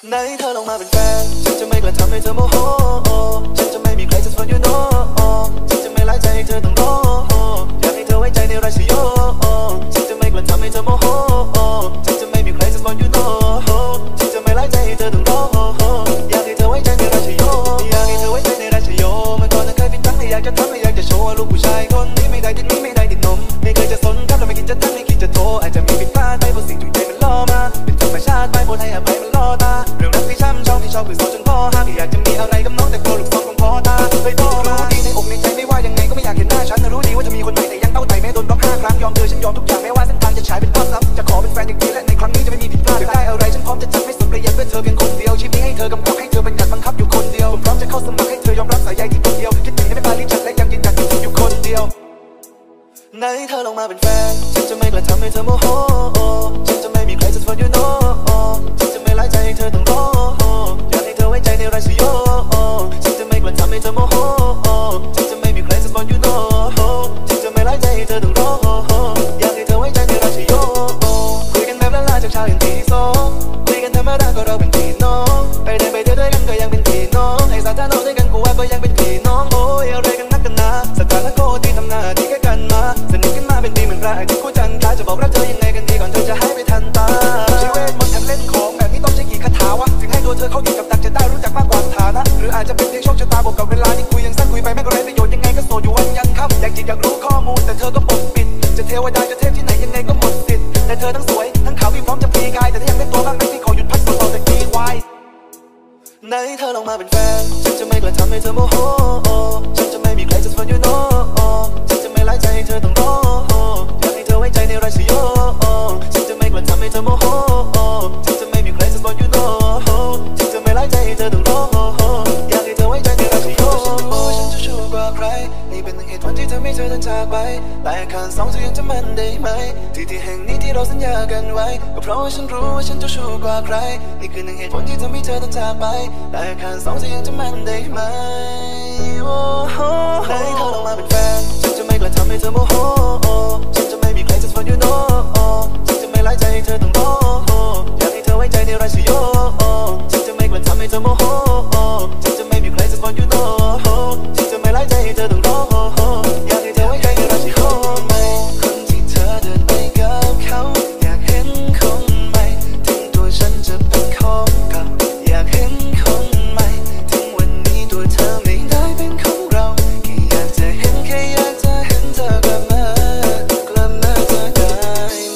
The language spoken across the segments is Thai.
ไหนเธอลงมาเป็นแฟนฉันจะไม่กล้าทำให้เธอโมโหฉันจะไม่มีใครจะทนอยู่โน่ฉันจะไม่ไล่ใจให้เธอต้องรออยากให้เธอไว้ใจในราชโยฉันจะไม่กล้าทำให้เธอโมโหฉันจะไม่มีใครจะทนอยู่โน่ฉันจะไม่ไล่ใจให้เธอต้องรออยากให้เธอไว้ใจในราชโยอยากให้เธอไว้ใจในราชโยเมื่อก่อนนั้นเคยผิดตั้งแต่อยากจะทำและอยากจะโชว์ลูกผู้ชายคนนี้ไม่ได้ติดนมไม่เคยจะสนครับและไม่คิดจะตั้งไม่คิดจะโทรอาจจะมีผิดพลาดไปเพราะสิ่งที่ใจมันล่อมาเป็นธรรมชาติไปโปรดให้อภัยมันล่อตาเรื่องรักที่ช้ำชอบที่ชอบคือสาวจนพ่อห้ามอยากจะมีอะไรกับน้องแต่กลัวลูกสองของพ่อตาเลยพ่อมารู้ดีในอกในใจไม่ว่ายังไงก็ไม่อยากเห็นหน้าฉันรู้ดีว่าจะมีคนใหม่แต่ยังเต้าไต่แม้โดนบล็อก5 ครั้งยอมเธอฉันยอมทุกอย่างแม้ว่าเส้นทางจะฉายเป็นความลับจะขอเป็นแฟนอย่างนี้และในครั้งนี้จะไม่มีผิดพลาดอยากได้อะไรฉันพร้อมจะจัดไม่สนประหยัดเพื่อเธอเพียงคนเดียวชีวิตให้เธอกำกับให้เธอบัญญัติบังคับอยู่คนเดียวพร้อมจะเข้าสมัครให้เธอยอมรับสายใยที่คนเดียวคิดถึงให้ไม่ปารีจัดและยังยืนหยัดอยู่คนเดียวไหนเธอลงมาเป็นแฟนฉันจะไม่กล้าทำให้เธอโมโหฉันจะไม่มีใครจะทนอยู่โน่ฉันจะไม่ไล่ใจให้เธอต้องรออยากให้เธอไว้ใจในราชโยฉันจะไม่กล้าทำให้เธอโมโหฉันจะไม่มีใครจะทนอยู่โน่ฉันจะไม่ไล่ใจให้เธอต้องรออยากให้เธอไว้ใจในราชโยคุยกันแบบละลายจากชาวอย่างที่สองคุยกันธรรมดาก็เราเป็นพี่น้องไปเดินไปเที่ยวด้วยกันก็ยังเป็นพี่น้องให้สาธารณะด้วยกันกูว่าก็ยังเป็นพี่น้องโอ้ยอะไรกันนักกันหนาสถานะโคตรที่ทำหน้าที่แค่กันมาสนิทกันมาเป็นปีเหมือนพระอาทิตย์คู่จันทราจะบอกรักเธอยังไงกันดีก่อนเธอจะหายไปทันตาใช้เวทมนต์แอบเล่นของแบบนี้ต้องใช้กี่คาถาวะถึงให้ตัวเธอเข้าอยู่กับดักจะได้รู้จักมากกว่าฐานะหรืออาจจะเป็นเพียงโชคชะตาบอกกับเวลาที่คุยยังสั้นคุยไปไม่ก็ไร้ประโยชน์ยังไงก็โสดอยู่วันยันค่ำอยากจีบอยากรู้ข้อมูลแต่เธอก็ปกปิดจะเทวดาจะเทพที่ไหนยังไงก็หมดสิทธิ์แต่เธอทั้งสวยทั้งขาวพี่พร้อมจะพลีกายแต่ถ้ายังเป็นตัวบ้างไม่ที่ขอหยุดพักสักต่อแต่กีควายไหนเธอลงมาเป็นแฟนฉันจะไม่กล้าทำให้เธอโมโหฉันจะไม่มีใครจะทนอยู่โน่ฉันจะไม่ไล่ใจให้เธอต้องรออยากให้เธอไว้ใจในราชโยฉันจะไม่กล้าทำให้เธอโมโหฉันจะไม่มีใครจะทนอยู่โน่ฉันจะไม่ไล่ใจให้เธอต้องรออยากให้เธอไว้ใจในราชโยฉันรู้ว่าฉันจะชั่วกว่าใครนี่เป็นหนึ่งเหตุผลที่ทำให้เธอเดินจากไปแต่อาการ2 เธอยังจะมั่นได้ไหมที่แห่งนี้ที่เราสัญญากันไว้ก็เพราะว่าฉันรู้ว่าฉันจะชั่วกว่าใครนี่คือหนึ่งเหตุผลที่ทำให้เธอเดินจากไปแต่อาการ2 เธอยังจะมั่นได้ไหมให้เธอลงมาเป็นแฟนฉันจะไม่กล้าทำให้เธอโมโหฉันจะไม่มีใครจะทนอยู่โน่ฉันจะไม่ไล่ใจให้เธอต้องรออยากให้เธอไว้ใจในราชโยฉันจะไม่กล้าทำให้เธอโมโหฉันจะไม่มีใครจะทนอยู่โน่ฉันจะไม่ไล่ใจให้เธอต้องรออยากให้เธอไว้ใจในราชโยคนที่เธอเดินไปกับเขาอยากเห็นคนใหม่ถึงตัวฉันจะเป็นของเก่าอยากเห็นคนใหม่ถึงวันนี้ตัวเธอไม่ได้เป็นของเราแค่อยากจะเห็นเธอกลับมาเธอได้ไหม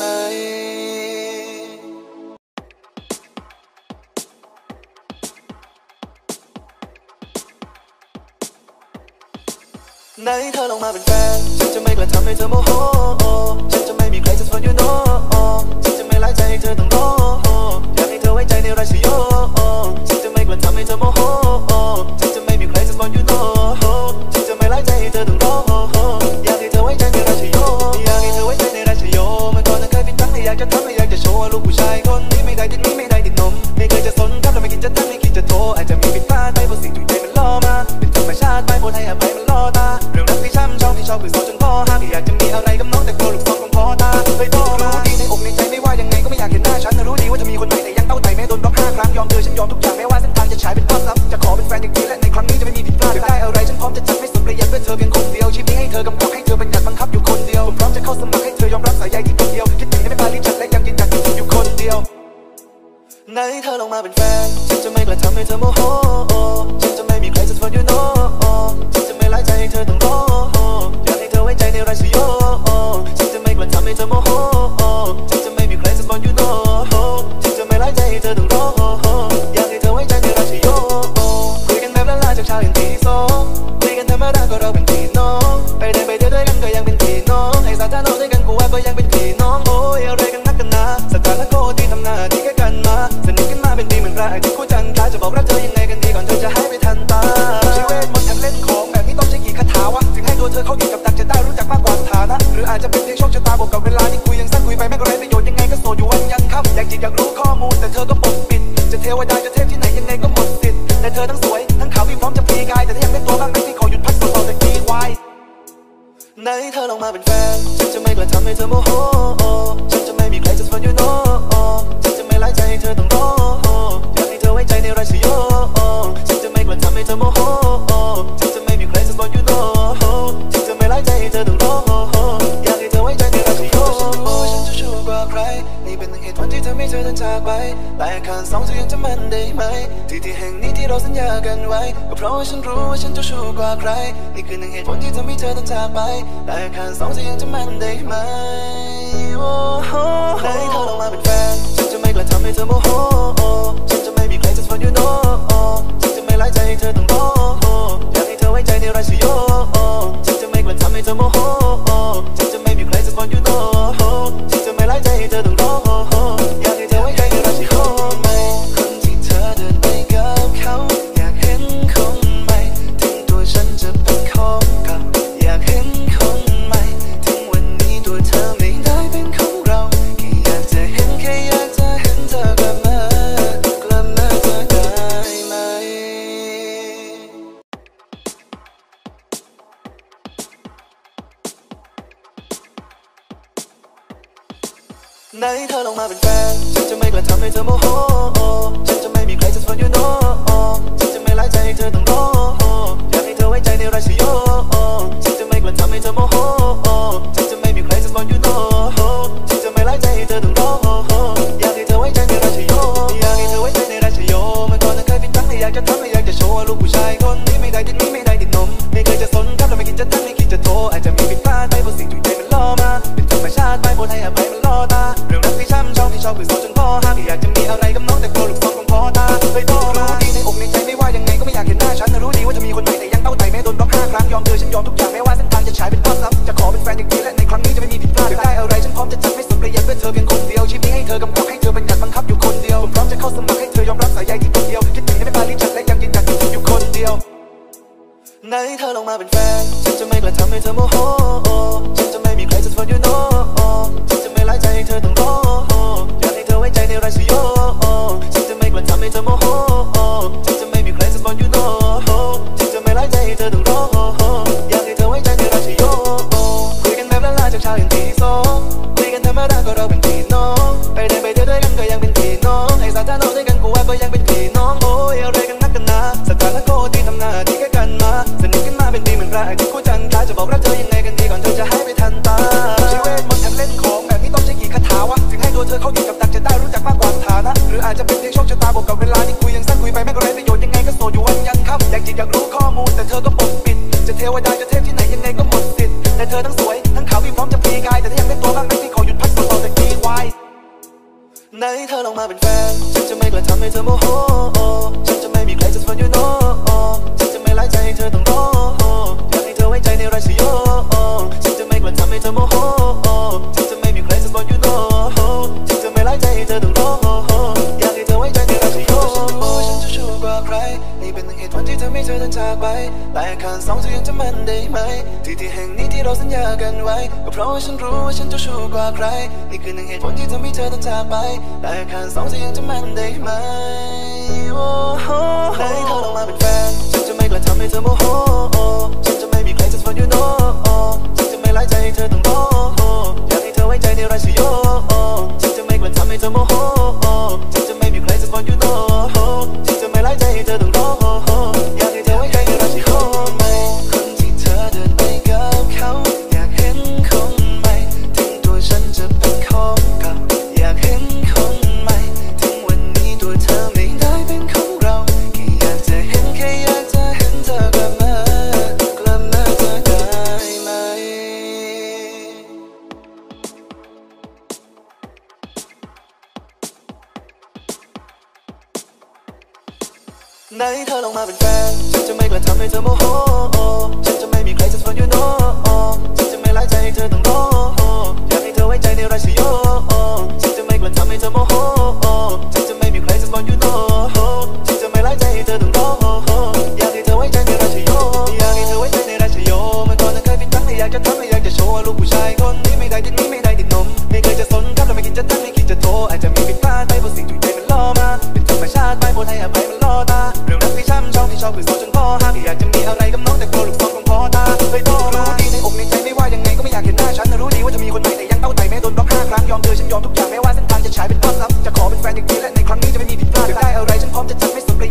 ไหนเธอลงมาเป็นแฟนฉันจะไม่กล้าทำให้เธอโมโหฉันจะไม่มีใครจะทนอยู่โน่ฉันจะไม่ไล่ใจให้เธอต้องรออยากให้เธอไว้ใจในราชโยฉันจะไม่กล้าทำให้เธอโมโหฉันจะไม่มีใครจะทนอยู่โน่ฉันจะไม่ไล่ใจให้เธอต้องรออยากให้เธอไว้ใจในราชโยอยากให้เธอไว้ใจในราชโยเมื่อก่อนนั้นเคยผิดตั้งแต่อยากจะทำและอยากจะโชว์ลูกผู้ชายคนนี้ไม่ได้ติดนมไม่เคยจะสนครับและไม่คิดจะตั้งไม่คิดจะโทรอาจจะมีผิดพลาดไปเพราะสิ่งที่ใจมันล่อมาเป็นธรรมชาติไปโปรดให้อภัยมันล่อตาเรื่องรักที่ช้ำชอบที่ชอบคือสาวจนพ่อห้ามอยากจะมีอะไรกับน้องแต่กลัวลูกสองของพ่อตาเลยพ่อมารู้ดีในอกในใจไม่ว่ายังไงก็ไม่อยากเห็นหน้าฉันรู้ดีว่าจะมีคนใหม่แต่ยังเต้าไต่แม้โดนบล็อก5 ครั้งยอมเธอฉันยอมทุกอย่างแม้ว่าเส้นทางจะฉายเป็นความลับจะขอเป็นแฟนอย่างนี้และในครั้งนี้จะไม่มีผิดพลาดอยากได้อะไรฉันพร้อมจะจัดไม่สนประหยัดเพื่อเธอเพียงคนเดียวชีวิตให้เธอกำกับให้เธอบัญญัติบังคับอยู่คนเดียวพร้อมจะเข้าสมัครให้เธอยอมรับสายใยที่คนเดียวคิดถึงให้ไม่ปารีจัดและยังยืนหยัดอยู่คนเดียวไหนเธอลงมาเป็นแฟนฉันจะไม่กล้าทำให้เธอโมโหฉันจะไม่มีใครจะทนอยู่โน่ฉันจะไม่ไล่ใจให้เธอต้องรออยากให้เธอไว้ใจในราชโยฉันจะไม่กล้าทำให้เธอโมโหฉันจะไม่มีใครจะทนอยู่โน่ฉันจะไม่ไล่ใจให้เธอต้องรออยากให้เธอไว้ใจในราชโยคุยกันแบบละลายจากชาวอย่างที่สองคุยกันธรรมดาก็เราเป็นพี่น้องไปเดินไปเที่ยวด้วยกันก็ยังเป็นพี่น้องให้สาธารณะด้วยกันกูว่าก็ยังเป็นพี่น้องโอ้ยอะไรกันนักกันหนาสถานะโคตรที่ทำหน้าที่แค่กันมาสนิทกันมาเป็นปีเหมือนพระอาทิตย์คู่จันทราจะบอกรักเธอยังไงกันดีก่อนเธอจะหายไปทันตาใช้เวทมนต์แอบเล่นของแบบนี้ต้องใช้กี่คาถาวะถึงให้ตัวเธอเข้าอยู่กับดักจะได้รู้จักมากกว่าฐานะหรืออาจจะเป็นเพียงโชคชะตาบอกกับเวลาที่คุยยังสั้นคุยไปไม่ก็ไร้ประโยชน์ยังไงก็โสดอยู่วันยันค่ำอยากจีบอยากรู้ข้อมูลแต่เธอก็ปกปิดจะเทวดาจะเทพที่ไหนยังไงก็หมดสิทธิ์แต่เธอทั้งสวยทั้งขาวพี่พร้อมจะพลีกายแต่ถ้ายังเป็นตัวบ้างไม่ที่ขอหยุดพักสักต่อแต่กีควายไหนเธอลงมาเป็นแฟนฉันจะไม่กล้าทำให้เธอโมโหฉันจะไม่มีใครจะทนอยู่โน่ฉันจะไม่ไล่ใจให้เธอต้องรออยากให้เธอไว้ในราศีโยฉันจะไม่กลั้นทำให้เธอโมโหฉันจะไม่มีใครสักคน you know ฉันจะไม่ไล่ใจให้เธอต้องร้องอยากให้เธอไว้ใจในราศีโยฉันจะชั่วกว่าใครนี่เป็นหนึ่งเหตุผลที่ทำให้เธอต้องจากไปแต่อาการสองเธอยังจะมั่นได้ไหมที่แห่งนี้ที่เราสัญญากันไว้ก็เพราะว่าฉันรู้ว่าฉันจะชั่วกว่าใครนี่คือหนึ่งเหตุผลที่ทำให้เธอต้องจากไปแต่อาการสองเธอยังจะมั่นได้ไหมให้เธอลงมาเป็นแฟนฉันจะไม่กลั้นทำให้เธอโมโหฉันจะไม่มีใครจะฟัง you know ฉันจะไม่ไล่ใจให้เธอต้องร้องอยากให้เธอไว้ใจในราศีโยฉันจะไม่กลั้นทำให้เธอโมโหฉันจะไม่มีใครจะฟัง you know ฉันจะไม่ไล่ใจให้เธอต้องร้องอยากให้เธอไว้ใจในราศีโยคนที่เธอเดินไปกับเขาอยากเห็นคนใหม่ถึงตัวฉันจะเป็นของเก่าอยากเห็นคนใหม่ถึงวันนี้ตัวเธอไม่ได้เป็นของเราแค่อยากจะเห็นเธอกลับมาจะได้ไหมไหนเธอลงมาเป็นแฟนฉันจะไม่กลั้นทำให้เธอโมโหฉันจะไม่มีใครจะฟัง you know ฉันจะไม่ไล่ใจให้เธอต้องร้องอยากให้เธอไว้ใจในราศีโยฉันจะไม่กลั้นทำให้เธอโมโหฉันจะไม่มีใครจะฟัง you know ฉันจะไม่ไล่ใจให้เธอต้องร้องอยากให้เธอไว้ใจในราศีโยอยากให้เธอไว้ใจในราศีโยเมื่อก่อนนั้นเคยเป็นตั้งและอยากจะทำและอยากจะโชว์ว่าลูกผู้ชายคนนี้ไม่ได้ติดนมไม่เคยจะสนครับและไม่คิดจะตั้งไม่คิดจะโทรอาจจะมีผิดพลาดไปเพราะสิ่งจูงใจมันล่อมาเป็นธรรมชาติไปโปรดให้อภัยมันล่อตาเรื่องรักที่ช้ำชอบคือโซจนพ่อห้ามอยากจะมีอะไรกับน้องแต่กลัวลูกฟองคงพอตาเลยโตรู้ดีในอกในใจไม่ว่ายังไงก็ไม่อยากเห็นหน้าฉันรู้ดีว่าจะมีคนใหม่แต่ยังเต้าไต่แม้โดนบล็อก5 ครั้งยอมเธอฉันยอมทุกอย่างแม้ว่าเส้นทางจะฉายเป็นภาพซ้ำจะขอเป็นแฟนอย่างนี้และในครั้งนี้จะไม่มีผิดพลาดได้อะไรฉันพร้อมจะจัดไม่สนประหยัดเพื่อเธอเพียงคนเดียวชีวิตให้เธอกำกับให้เธอบัญญัติบังคับอยู่คนเดียวผมพร้อมจะเข้าสมัครให้เธอยอมรับสายใยที่คนเดียวคิดถึงได้ไม่ปารีจัดและยังยืนหยัดอยู่คนเดียวไหนเธอลงมาเป็นแฟนฉันจะไม่กลั้นทำให้เธอโมโหฉันจะไม่มีใครจะฟัง you know ฉันจะไม่ไล่ใจให้เธอต้องร้องอยากให้เธอไว้ใจในราศีโยฉันจะไม่กลั้นทำให้เธอโมโหฉันจะไม่มีใครจะฟัง you know ฉันจะไม่ไล่ใจให้เธอต้องร้องอยากให้เธอไว้ใจในราศีโยคุยกันแบบละลายจากชาวอย่างที่สองคุยกันธรรมดาก็เราเป็นพี่น้องไปเดินไปเที่ยวด้วยกันก็ยังเป็นพี่น้องไอ้สาธารณะด้วยกันกูว่าก็ยังเป็นพี่น้องโอ้ยอะไรกันนักกันหนาสถานะโคที่ทำหน้าที่แค่กันมาสนิทกันมาเป็นปีเหมือนพระอาทิตย์คู่จันทร์จะบอกรักเธอยังไงกันดีก่อนเธอจะหายไปทันตาชีวิตมันแอบเล่นของแบบนี้ต้องใช้กี่คาถาวะถึงให้ตัวเธอเข้าอยู่กับดักจะได้รู้จักมากกว่าฐานะหรืออาจจะเป็นเพียงโชคชะตาบอกกับเวลาที่คุยยังสั้นคุยไปไม่ก็ไร้ประโยชน์ยังไงก็โสดอยู่วันยังค่ำอยากจิตอยากรู้ข้อมูลแต่เธอก็ปกปิดจะเทวดาจะเทพที่ไหนยังไงก็หมดสิทธิ์แต่เธอทั้งสวยทั้งขาวที่พร้อมจะพลีกายแต่ถ้ายังเป็นตัวมากไม่ที่ขอหยุดพักโสดต่อจากนี้ไว้ไหนเธอลงมาเป็นแฟนฉันจะไม่กลั้นทำให้เธอโมโหฉันจะไม่มีใครจะฟัง you know ฉันจะไม่ไล่ใจให้เธอต้องร้องอยากให้เธอไว้ใจในราศีโยฉันจะไม่กลั้นทำให้เธอโมโหฉันจะไม่มีใครจะฟัง you know ฉันจะไม่ไล่ใจให้เธอต้องร้องอยากให้เธอไว้ใจในราศีโยฉันจะชั่วกว่าใครนี่เป็นหนึ่งเหตุผลที่ทำให้เธอต้องจากไปแต่อาการสองเธอยังจะมั่นได้ไหมที่แห่งนี้ที่เราสัญญากันไว้ก็เพราะว่าฉันรู้ว่าฉันจะชั่วกว่าใครนี่คือหนึ่งเหตุผลที่ทำให้เธอต้องจากไปแต่อาการสองเธอยังจะมั่นได้ไหมให้เธอลงมาเป็นแฟนฉันจะไม่กลั้นทำให้เธอโมโหฉันจะไม่มีใครจะฟัง you know ฉันจะไม่ไล่ใจให้เธอต้องร้องอยากให้เธอไว้ใจในราศีโยฉันจะไม่กลั้นทำให้เธอโมโหฉันจะไม่มีใครจะฟัง you know ฉันจะไม่ไล่ใจให้เธอต้องร้องอยากให้เธอไว้ใจในราศีโยคนที่เธอเดินไปกับเขาอยากเห็นคนใหม่ถึงตัวฉันจะเป็นของเก่าอยากเห็นคนใหม่ถึงวันนี้ตัวเธอไม่ได้เป็นของเราแค่อยากจะเห็นเธอกลับมาจะได้ไหมไหนเธอลงมาเป็นแฟนฉันจะไม่กลั้นทำให้เธอโมโหฉันจะไม่มีใครจะฟัง you know ฉันจะไม่ไล่ใจให้เธอต้องร้องอยากให้เธอไว้ใจในราศีโยฉันจะไม่กลั้นทำให้เธอโมโหฉันจะไม่มีใครจะฟัง you know ฉันจะไม่ไล่ใจให้เธอต้องร้องอยากให้เธอไว้ใจในราศีโยอยากให้เธอไว้ใจในราศีโยเมื่อก่อนนั้นเคยเป็นตั้งและอยากจะทำและอยากจะโชว์ว่าลูกผู้ชายคนนี้ไม่ได้ติดนมไม่เคยจะสนครับและไม่คิดจะตั้งไม่คิดจะโทรอาจจะมีผิดพลาดไปเพราะสิ่งจูงใจมันล่อมาเป็นธรรมชาติไปโปรดให้อภัยมันล่อตาเรื่องรักที่ช้ำชอบคือโซจนพ่อห้ามอยากจะมีอะไรกับน้องแต่กลัวลูกฟองคงพอตาเลยโตรู้ดีในอกในใจไม่ว่ายังไงก็ไม่อยากเห็นหน้าฉันรู้ดีว่าจะมีคนใหม่แต่ยังเต้าไต่แม้โดนบล็อก5 ครั้งยอมเธอฉันยอมทุกอย่างแม้ว่าเส้นทางจะฉายเป็นภาพซ้ำจะขอเป็นแฟนอย่างนี้และในครั้งนี้จะไม่มีผิดพลาดได้อะไรฉันพร้อมจะจัดไม่สน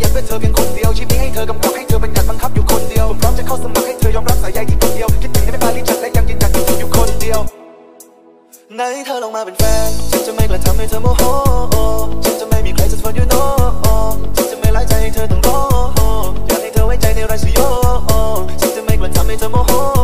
ไหนเธอลงมาเป็นแฟนฉันจะไม่กล้าทำให้เธอโมโหฉันจะไม่มีใครจะทนอยู่โนฉันจะไม่ร้ายใจให้เธอต้องรออยากให้เธอไว้ใจในรักฉันโยฉันจะไม่กล้าทำให้เธอโมโห